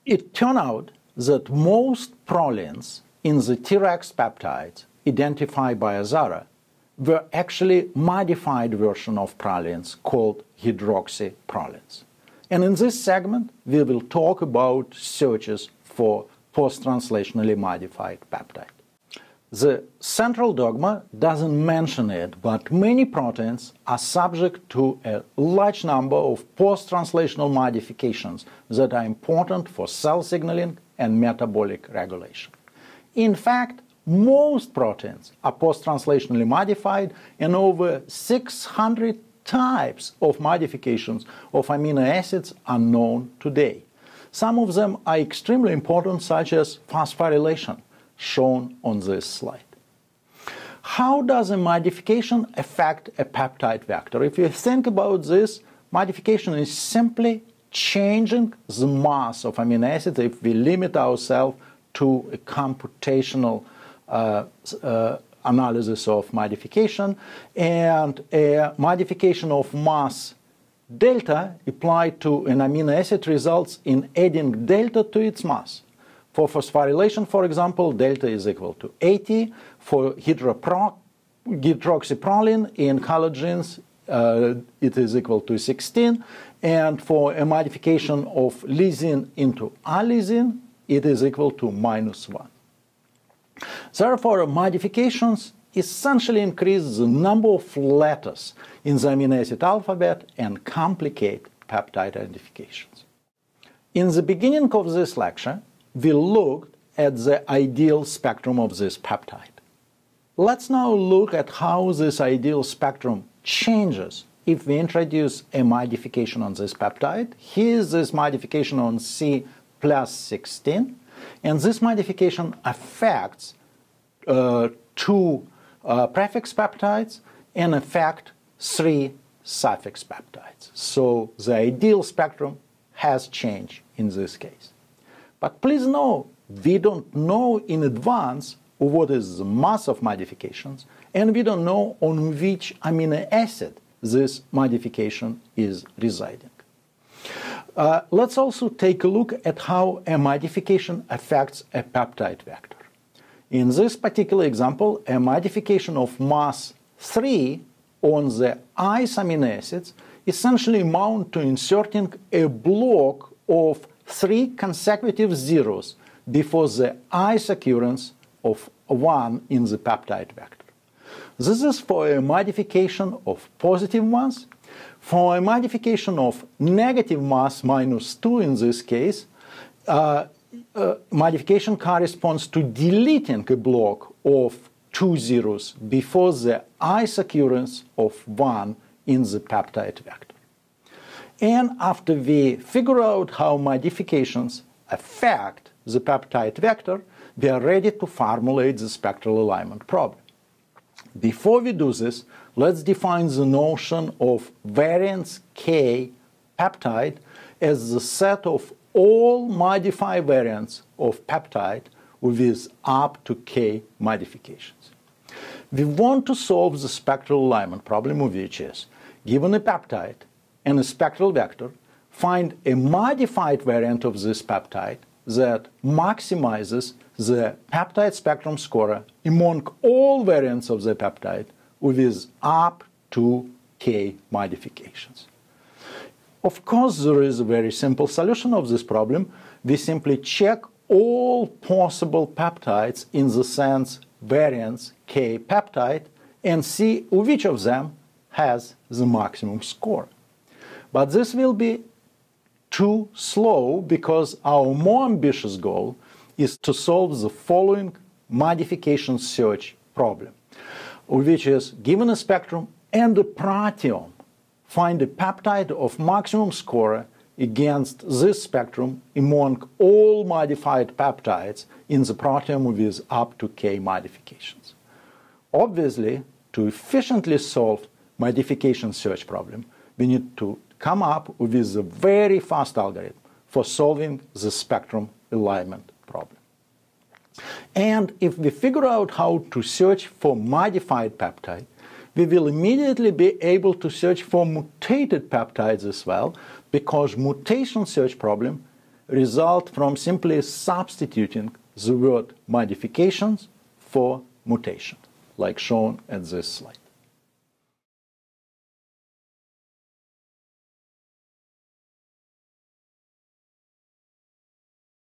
It turned out that most prolines in the T-Rex peptides identified by Azara were actually modified version of prolines called hydroxyprolines. And in this segment, we will talk about searches for post-translationally modified peptide. The central dogma doesn't mention it, but many proteins are subject to a large number of post-translational modifications that are important for cell signaling and metabolic regulation. In fact, most proteins are post-translationally modified, and over 600 types of modifications of amino acids are known today. Some of them are extremely important, such as phosphorylation, shown on this slide. How does a modification affect a peptide vector? If you think about this, modification is simply changing the mass of amino acids if we limit ourselves to a computational analysis of modification, and a modification of mass delta applied to an amino acid results in adding delta to its mass. For phosphorylation, for example, delta is equal to 80. For hydroxyproline in collagens, it is equal to 16. And for a modification of lysine into alysine, it is equal to -1. Therefore, modifications essentially increase the number of letters in the amino acid alphabet and complicate peptide identifications. In the beginning of this lecture, we looked at the ideal spectrum of this peptide. Let's now look at how this ideal spectrum changes if we introduce a modification on this peptide. Here is this modification on C plus 16, and this modification affects two prefix peptides and affect 3 suffix peptides. So the ideal spectrum has changed in this case. But please know, we don't know in advance what is the mass of modifications, and we don't know on which amino acid this modification is residing. Let's also take a look at how a modification affects a peptide vector. In this particular example, a modification of mass 3 on the ICE amino acids essentially amount to inserting a block of 3 consecutive zeros before the ICE occurrence of 1 in the peptide vector. This is for a modification of positive mass. For a modification of negative mass -2 in this case, modification corresponds to deleting a block of 2 zeros before the ICE occurrence of 1 in the peptide vector. And after we figure out how modifications affect the peptide vector, we are ready to formulate the spectral alignment problem. Before we do this, let's define the notion of variance K peptide as the set of all modified variants of peptide with up to K modifications. We want to solve the spectral alignment problem, which is, given a peptide and a spectral vector, find a modified variant of this peptide that maximizes the peptide spectrum scorer among all variants of the peptide with up to K modifications. Of course, there is a very simple solution of this problem. We simply check all possible peptides in the sense variance K peptide and see which of them has the maximum score. But this will be too slow because our more ambitious goal is to solve the following modification search problem, which is, given a spectrum and a proteome, find a peptide of maximum score against this spectrum among all modified peptides in the proteome with up to K modifications. Obviously, to efficiently solve modification search problem, we need to come up with a very fast algorithm for solving the spectrum alignment problem. And if we figure out how to search for modified peptide, we will immediately be able to search for mutated peptides as well, because mutation search problem result from simply substituting the word modifications for mutation, like shown at this slide.